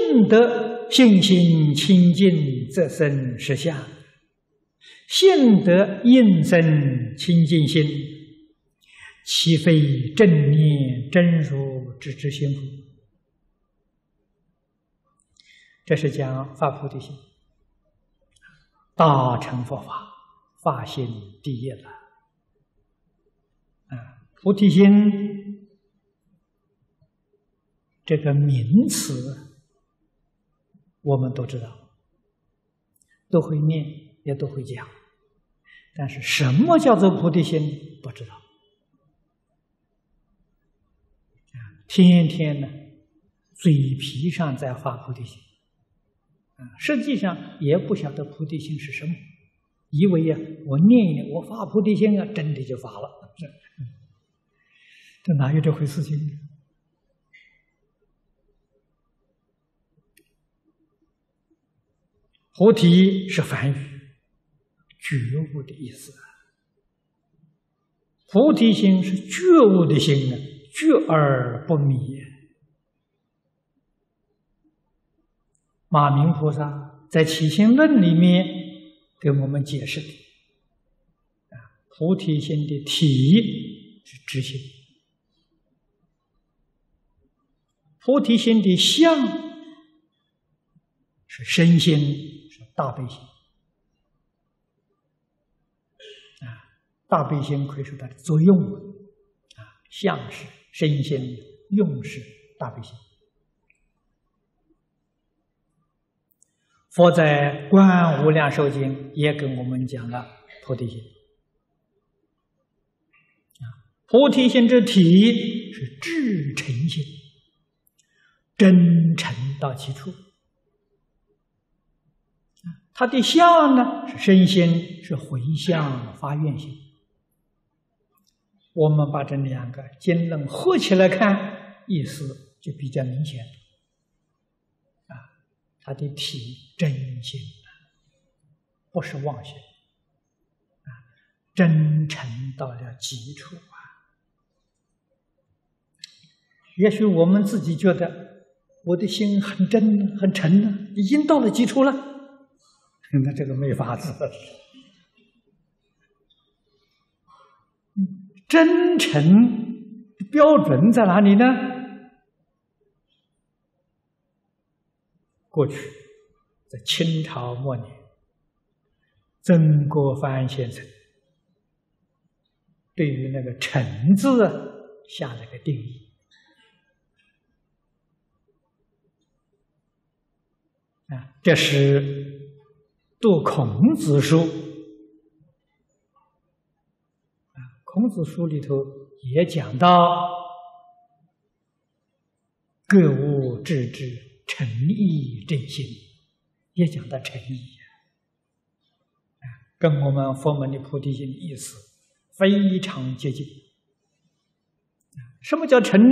得信心清净，则生实相；信得应生清净心，岂非正念真如之知心乎？这是讲发菩提心，大乘佛法，发心第一了。菩提心这个名词，我们都知道，都会念，也都会讲，但是什么叫做菩提心，不知道。天天呢，嘴皮上在发菩提心，实际上也不晓得菩提心是什么，以为呀，我念我发菩提心啊，真的就发了。这哪有这回事情呢？菩提是梵语，觉悟的意思。菩提心是觉悟的心啊，觉而不迷。马明菩萨在《起心论》里面给我们解释的，菩提心的体是知心，菩提心的相是身心，是大悲心。大悲心可以说它的作用相是身心，用是大悲心。佛在《观无量寿经》也跟我们讲了菩提心。菩提心之体是至诚心，真诚到其处。它的相呢是身心，是回向发愿心。我们把这两个经论合起来看，意思就比较明显。它的体真心，不是妄心，真诚到了极处也许我们自己觉得我的心很真很诚了，已经到了极处了，那这个没法子。真诚标准在哪里呢？过去在清朝末年，曾国藩先生对于那个“诚”字下了个定义。这是读孔子书，孔子书里头也讲到各物致知，诚意正心，也讲到诚意，跟我们佛门的菩提心的意思非常接近。什么叫诚呢？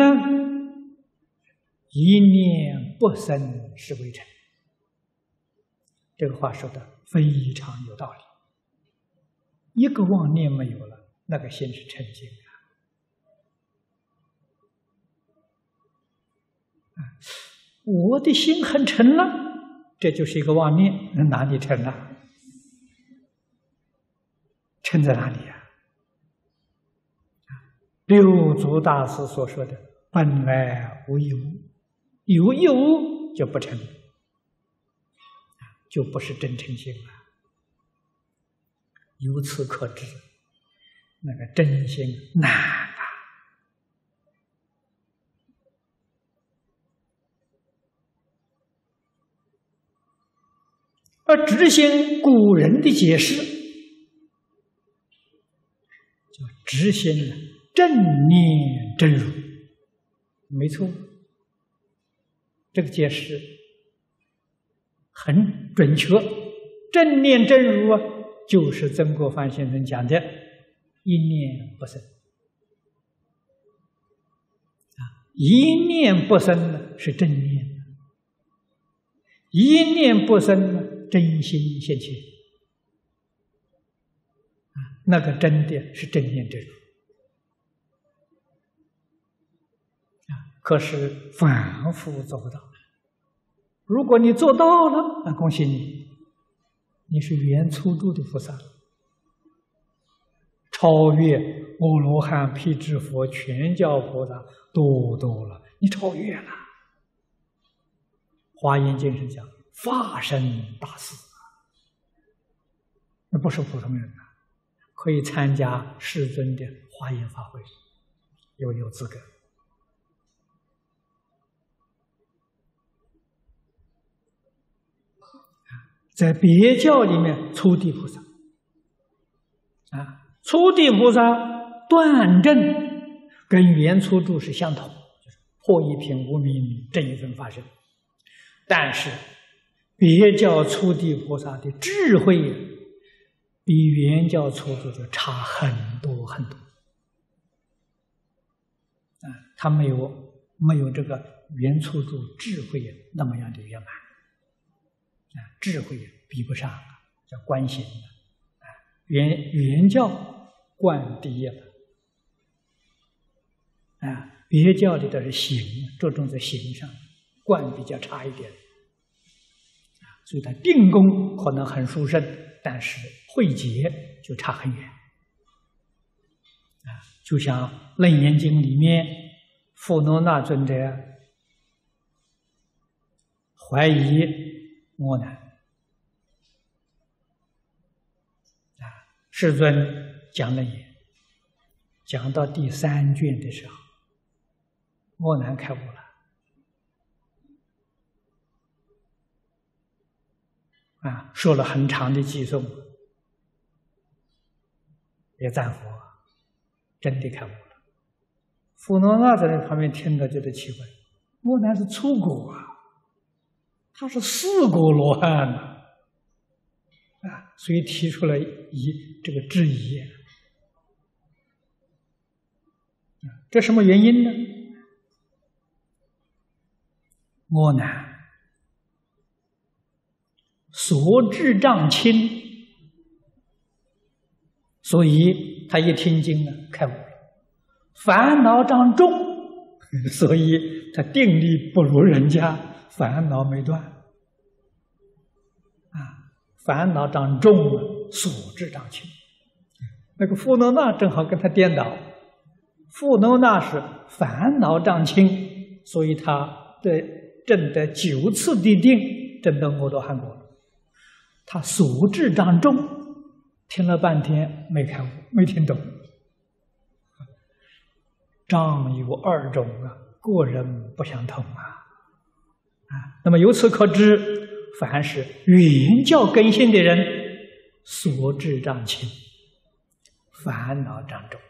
一念不生，是为诚。这个话说的非常有道理。一个妄念没有了，那个心是澄净我的心很诚了，这就是一个妄念，哪里诚了？诚在哪里呀？六祖大师所说的“本来无一物”，有一物就不诚，就不是真诚心了。由此可知，那个真心难啊！而知心，古人的解释叫知心正念真如，没错，这个解释很准确。正念真如就是曾国藩先生讲的一念不生。一念不生是正念，一念不生真心现前，那个真的是正念真如。可是反复做不到。 如果你做到了，那恭喜你，你是圆粗住的菩萨，超越阿罗汉、辟支佛、全教菩萨多了，你超越了。华严经是讲法身大士，那不是普通人啊，可以参加世尊的华严法会，有资格。在别教里面，初地菩萨初地菩萨断证跟圆初住是相同，就是破一品无明，证一分法身。但是别教初地菩萨的智慧比圆教初住就差很多很多。他没有这个圆初住智慧那么样的圆满。智慧比不上，叫观行圆教观第一了，别教里的是行，着重在行上，观比较差一点，所以他定功可能很殊胜，但是慧解就差很远。就像《楞严经》里面，富罗那尊者怀疑阿难，世尊讲了也，讲到第3卷的时候，阿难开悟了，说了很长的偈颂，也赞佛，真的开悟了。富罗那在旁边听了觉得奇怪，阿难是初果啊，他是4果罗汉所以提出了这个质疑。这什么原因呢？阿难所智障轻，所以他一听经开悟了；烦恼障重，所以他定力不如人家，烦恼没断。烦恼障重，所智障轻。那个富罗那正好跟他颠倒，富罗那是烦恼障轻，所以他证得9次的定，证得阿罗汉果。他所智障重，听了半天没开悟，没听懂。障有2种个人不相同那么由此可知，凡是圆教根性的人，所智障轻，烦恼障重。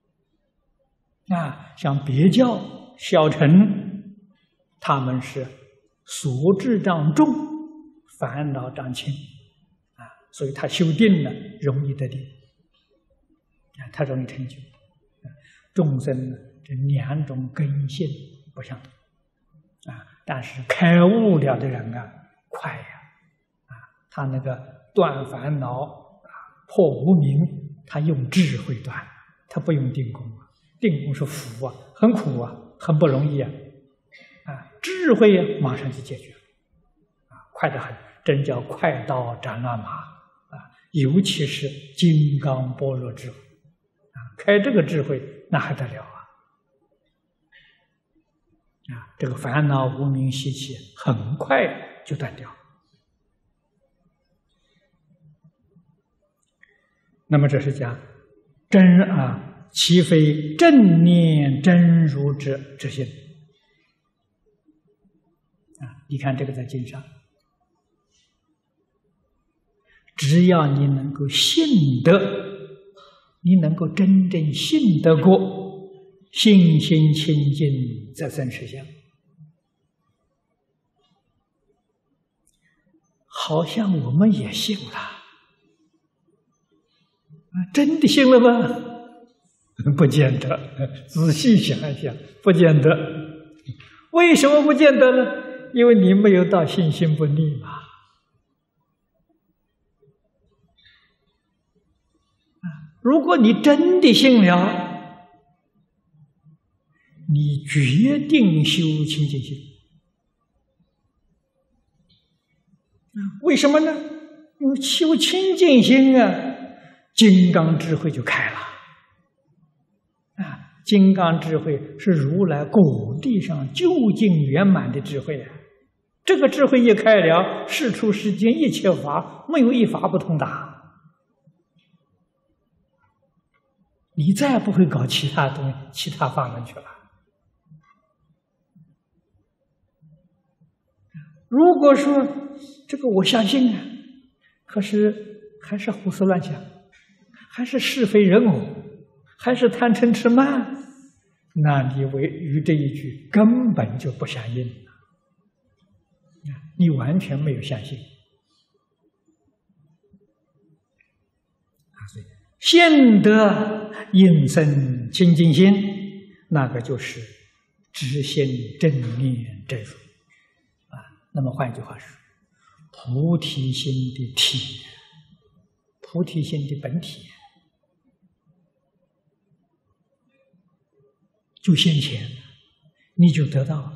像别教小乘，他们是所智障重，烦恼障轻所以他修定了容易得定他容易成就。众生这2种根性不相同但是开悟了的人快他那个断烦恼破无明，他用智慧断，他不用定功定功是福很苦很不容易智慧马上就解决了快得很，真叫快刀斩乱麻尤其是金刚般若智慧开这个智慧那还得了这个烦恼无明习气很快就断掉。那么这是讲真其非正念真如之之心你看这个在经上，只要你能够信得，你能够真正信得过，信心清净则生实相。好像我们也信了真的信了吗？不见得，仔细想一想，不见得。为什么不见得呢？因为你没有到信心不立嘛。如果你真的信了，你决定修清净心为什么呢？因为修清净心啊，金刚智慧就开了。金刚智慧是如来果地上究竟圆满的智慧啊！这个智慧一开了，世出世间一切法没有一法不通达。你再不会搞其他东西、其他法门去了。如果说这个我相信啊，可是还是胡思乱想，还是是非人我，还是贪嗔痴慢，那你与这一句根本就不相应，你完全没有相信。所以现得应生清净心，那个就是直心正念正如。那么换句话说，菩提心的体，菩提心的本体就现前，你就得到了。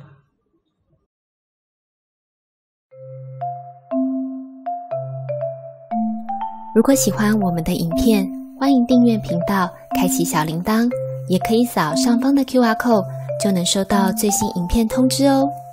如果喜欢我们的影片，欢迎订阅频道，开启小铃铛，也可以扫上方的 QR code，就能收到最新影片通知哦。